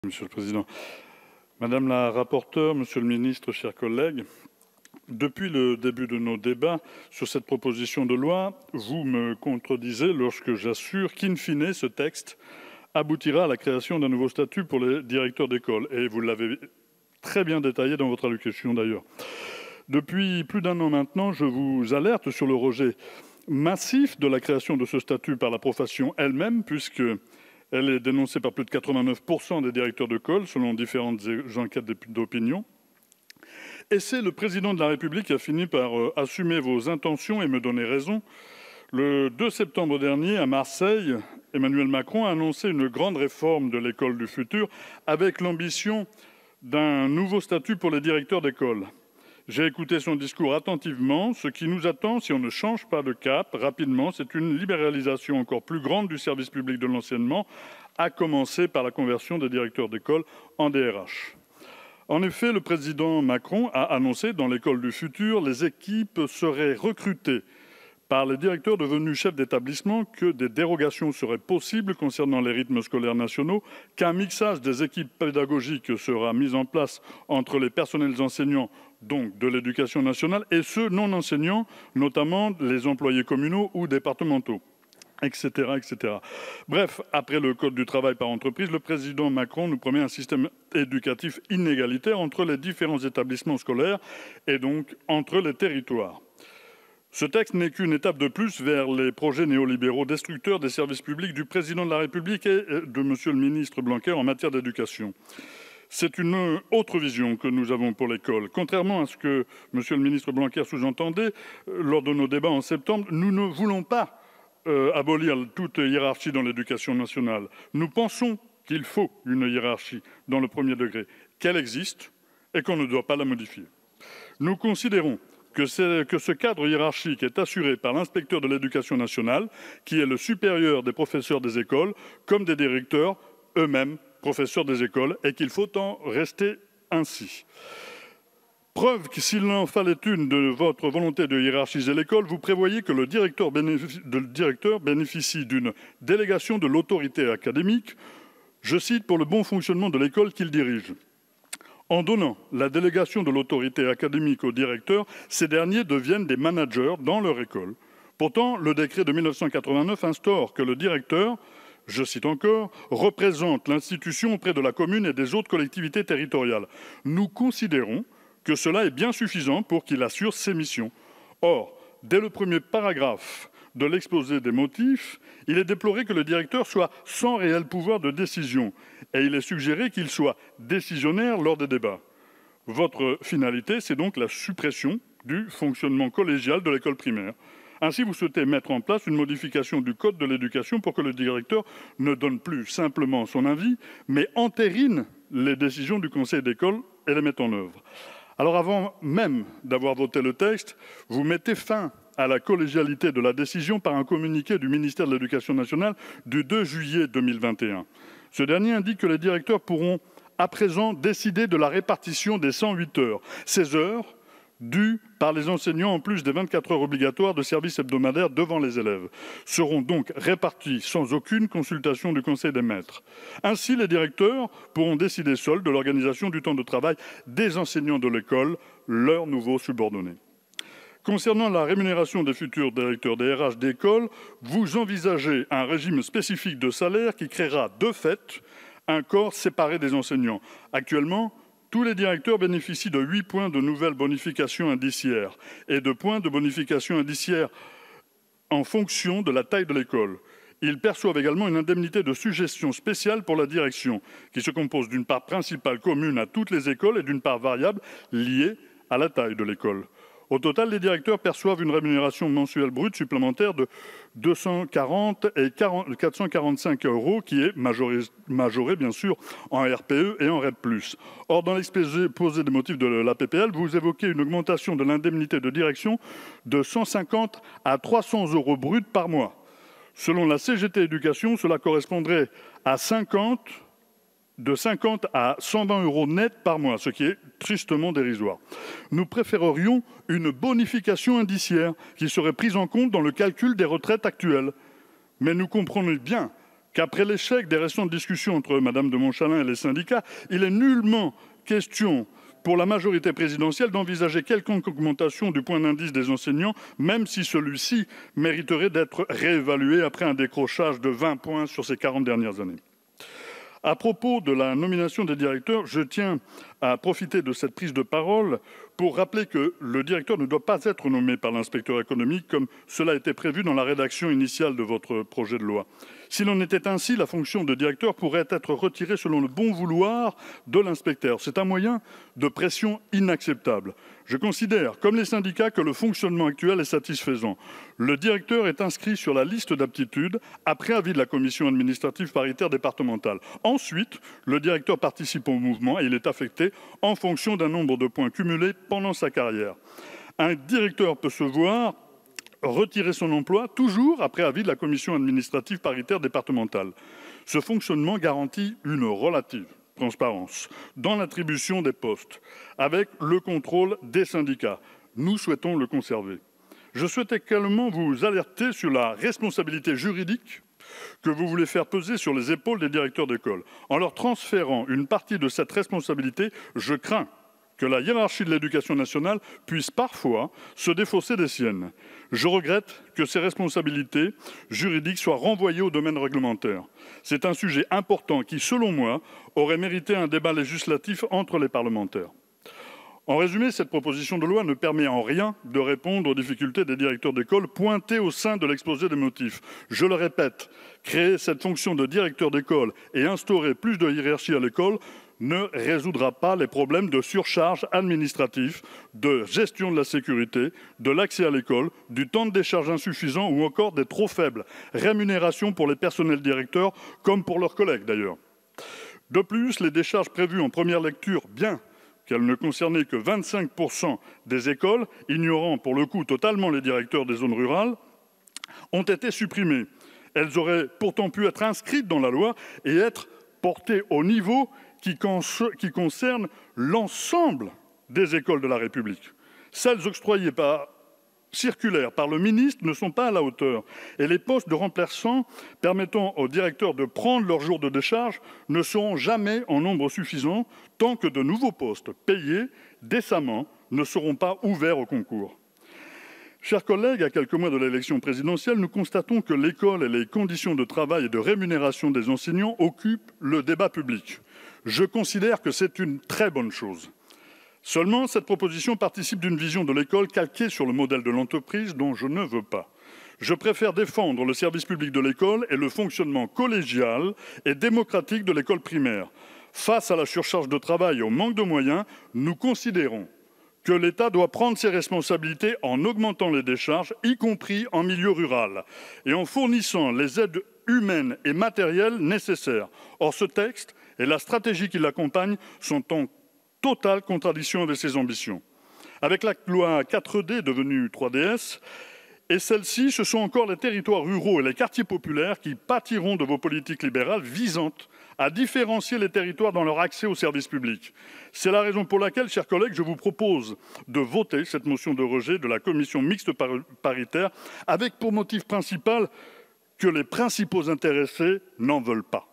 Monsieur le Président. Madame la rapporteure, Monsieur le Ministre, chers collègues, depuis le début de nos débats sur cette proposition de loi, vous me contredisez lorsque j'assure qu'in fine, ce texte aboutira à la création d'un nouveau statut pour les directeurs d'école. Et vous l'avez très bien détaillé dans votre allocution d'ailleurs. Depuis plus d'un an maintenant, je vous alerte sur le rejet massif de la création de ce statut par la profession elle-même, puisque elle est dénoncée par plus de 89% des directeurs d'école, selon différentes enquêtes d'opinion. Et c'est le président de la République qui a fini par assumer vos intentions et me donner raison. Le 2 septembre dernier, à Marseille, Emmanuel Macron a annoncé une grande réforme de l'école du futur avec l'ambition d'un nouveau statut pour les directeurs d'école. J'ai écouté son discours attentivement. Ce qui nous attend, si on ne change pas de cap rapidement, c'est une libéralisation encore plus grande du service public de l'enseignement, à commencer par la conversion des directeurs d'école en DRH. En effet, le président Macron a annoncé dans l'école du futur, les équipes seraient recrutées par les directeurs devenus chefs d'établissement, que des dérogations seraient possibles concernant les rythmes scolaires nationaux, qu'un mixage des équipes pédagogiques sera mis en place entre les personnels enseignants, donc de l'éducation nationale, et ceux non enseignants, notamment les employés communaux ou départementaux, etc., etc. Bref, après le Code du travail par entreprise, le président Macron nous promet un système éducatif inégalitaire entre les différents établissements scolaires et donc entre les territoires. Ce texte n'est qu'une étape de plus vers les projets néolibéraux destructeurs des services publics du président de la République et de monsieur le ministre Blanquer en matière d'éducation. C'est une autre vision que nous avons pour l'école. Contrairement à ce que monsieur le ministre Blanquer sous-entendait lors de nos débats en septembre, nous ne voulons pas abolir toute hiérarchie dans l'éducation nationale. Nous pensons qu'il faut une hiérarchie dans le premier degré, qu'elle existe et qu'on ne doit pas la modifier. Nous considérons que ce cadre hiérarchique est assuré par l'inspecteur de l'éducation nationale, qui est le supérieur des professeurs des écoles, comme des directeurs eux-mêmes professeurs des écoles, et qu'il faut en rester ainsi. Preuve que s'il en fallait une de votre volonté de hiérarchiser l'école, vous prévoyez que le directeur bénéficie d'une délégation de l'autorité académique, je cite, pour le bon fonctionnement de l'école qu'il dirige. En donnant la délégation de l'autorité académique aux directeurs, ces derniers deviennent des managers dans leur école. Pourtant, le décret de 1989 instaure que le directeur, je cite encore, représente l'institution auprès de la commune et des autres collectivités territoriales. Nous considérons que cela est bien suffisant pour qu'il assure ses missions. Or, dès le premier paragraphe de l'exposé des motifs, il est déploré que le directeur soit sans réel pouvoir de décision et il est suggéré qu'il soit décisionnaire lors des débats. Votre finalité, c'est donc la suppression du fonctionnement collégial de l'école primaire. Ainsi, vous souhaitez mettre en place une modification du Code de l'éducation pour que le directeur ne donne plus simplement son avis, mais entérine les décisions du conseil d'école et les mette en œuvre. Alors avant même d'avoir voté le texte, vous mettez fin à la collégialité de la décision par un communiqué du ministère de l'Éducation nationale du 2 juillet 2021. Ce dernier indique que les directeurs pourront à présent décider de la répartition des 108 heures, ces heures dues par les enseignants en plus des 24 heures obligatoires de service hebdomadaire devant les élèves, seront donc réparties sans aucune consultation du Conseil des maîtres. Ainsi, les directeurs pourront décider seuls de l'organisation du temps de travail des enseignants de l'école, leurs nouveaux subordonnés. Concernant la rémunération des futurs directeurs DRH d'école, vous envisagez un régime spécifique de salaire qui créera de fait un corps séparé des enseignants. Actuellement, tous les directeurs bénéficient de 8 points de nouvelles bonifications indiciaires et de points de bonification indiciaire en fonction de la taille de l'école. Ils perçoivent également une indemnité de suggestion spéciale pour la direction, qui se compose d'une part principale commune à toutes les écoles et d'une part variable liée à la taille de l'école. Au total, les directeurs perçoivent une rémunération mensuelle brute supplémentaire de 240 et 445 €, qui est majorée bien sûr en RPE et en REP+. Or, dans l'exposé des motifs de la PPL, vous évoquez une augmentation de l'indemnité de direction de 150 à 300 € bruts par mois. Selon la CGT Éducation, cela correspondrait à de 50 à 120 € net par mois, ce qui est tristement dérisoire. Nous préférerions une bonification indiciaire qui serait prise en compte dans le calcul des retraites actuelles. Mais nous comprenons bien qu'après l'échec des récentes discussions entre Mme de Montchalin et les syndicats, il est nullement question pour la majorité présidentielle d'envisager quelconque augmentation du point d'indice des enseignants, même si celui-ci mériterait d'être réévalué après un décrochage de 20 points sur ces 40 dernières années. À propos de la nomination des directeurs, je tiens à profiter de cette prise de parole pour rappeler que le directeur ne doit pas être nommé par l'inspecteur économique comme cela était prévu dans la rédaction initiale de votre projet de loi. S'il en était ainsi, la fonction de directeur pourrait être retirée selon le bon vouloir de l'inspecteur. C'est un moyen de pression inacceptable. Je considère, comme les syndicats, que le fonctionnement actuel est satisfaisant. Le directeur est inscrit sur la liste d'aptitude après avis de la commission administrative paritaire départementale. Ensuite, le directeur participe au mouvement et il est affecté en fonction d'un nombre de points cumulés pendant sa carrière. Un directeur peut se voir retirer son emploi, toujours après avis de la commission administrative paritaire départementale. Ce fonctionnement garantit une relative transparence dans l'attribution des postes, avec le contrôle des syndicats. Nous souhaitons le conserver. Je souhaite également vous alerter sur la responsabilité juridique que vous voulez faire peser sur les épaules des directeurs d'école. En leur transférant une partie de cette responsabilité, je crains que la hiérarchie de l'éducation nationale puisse parfois se défausser des siennes. Je regrette que ces responsabilités juridiques soient renvoyées au domaine réglementaire. C'est un sujet important qui, selon moi, aurait mérité un débat législatif entre les parlementaires. En résumé, cette proposition de loi ne permet en rien de répondre aux difficultés des directeurs d'école pointées au sein de l'exposé des motifs. Je le répète, créer cette fonction de directeur d'école et instaurer plus de hiérarchie à l'école ne résoudra pas les problèmes de surcharge administrative, de gestion de la sécurité, de l'accès à l'école, du temps de décharge insuffisant ou encore des trop faibles rémunérations pour les personnels directeurs, comme pour leurs collègues d'ailleurs. De plus, les décharges prévues en première lecture, bien qu'elles ne concernaient que 25% des écoles, ignorant pour le coup totalement les directeurs des zones rurales, ont été supprimées. Elles auraient pourtant pu être inscrites dans la loi et être portées au niveau qui concerne l'ensemble des écoles de la République. Celles octroyées par circulaire par le ministre ne sont pas à la hauteur et les postes de remplaçants permettant aux directeurs de prendre leur jour de décharge ne seront jamais en nombre suffisant tant que de nouveaux postes payés décemment ne seront pas ouverts au concours. Chers collègues, à quelques mois de l'élection présidentielle, nous constatons que l'école et les conditions de travail et de rémunération des enseignants occupent le débat public. Je considère que c'est une très bonne chose. Seulement, cette proposition participe d'une vision de l'école calquée sur le modèle de l'entreprise dont je ne veux pas. Je préfère défendre le service public de l'école et le fonctionnement collégial et démocratique de l'école primaire. Face à la surcharge de travail et au manque de moyens, nous considérons que l'État doit prendre ses responsabilités en augmentant les décharges, y compris en milieu rural, et en fournissant les aides humaines et matérielles nécessaires. Or, ce texte et la stratégie qui l'accompagne sont en totale contradiction avec ses ambitions. Avec la loi 4D devenue 3DS, et celle-ci, ce sont encore les territoires ruraux et les quartiers populaires qui pâtiront de vos politiques libérales visant à différencier les territoires dans leur accès aux services publics. C'est la raison pour laquelle, chers collègues, je vous propose de voter cette motion de rejet de la commission mixte paritaire avec pour motif principal que les principaux intéressés n'en veulent pas.